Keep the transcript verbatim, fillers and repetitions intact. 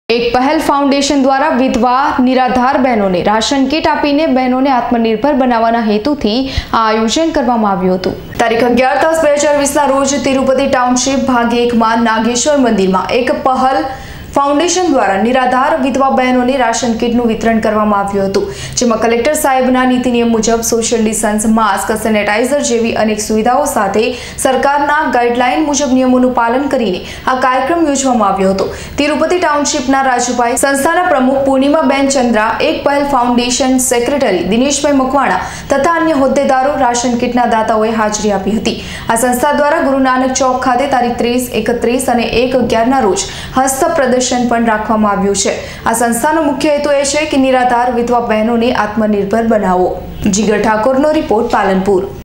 એક પહેલ ફાઉન્ડેશન દ્વારા વિધવા નિરાધાર બહેનોને રાશન કીટ આપીને બહેનોને આત્મનિર્ભર બનાવવાના હેતુથી આ આયોજન કરવામાં આવ્યું હતું। તારીખ અગિયાર દસ બે હજાર વીસના રોજ તિરુપતિ ટાઉનશીપ ભાગ એકમાં નાગેશ્વર મંદિરમાં એક પહેલ ફાઉન્ડેશન દ્વારા નિરાધાર વિધવા બહેનોને રાશન કીટનું વિતરણ કરવામાં આવ્યું હતું, જેમાં કલેક્ટર સાહેબના નીતિ નિયમ મુજબ સોશિયલ ડિસ્ટન્સ, માસ્ક, સેનેટાઇઝર જેવી અનેક સુવિધાઓ સાથે સરકારના ગાઈડલાઈન મુજબ નિયમોનું પાલન કરીને આ કાર્યક્રમ યોજવામાં આવ્યો હતો। તિરુપતિ ટાઉનશીપના રાજુભાઈ, સંસ્થાના પ્રમુખ પૂર્ણિમાબેન ચંદ્રા, એક પહેલ ફાઉન્ડેશન સેક્રેટરી દિનેશભાઈ મકવાણા તથા અન્ય હોદ્દેદારો, રાશન કીટના દાતાઓએ હાજરી આપી હતી। આ સંસ્થા દ્વારા ગુરુ નાનક ચોક ખાતે તારીખ ત્રીસ, એકત્રીસ અને એક અગિયારના રોજ હસ્ત પ્રદર્શન પણ રાખવામાં આવ્યું છે। આ સંસ્થાનો મુખ્ય હેતુ એ છે કે નિરાધાર વિધવા બહેનોને આત્મનિર્ભર બનાવવો। જીગર ઠાકોરનો રિપોર્ટ, પાલનપુર।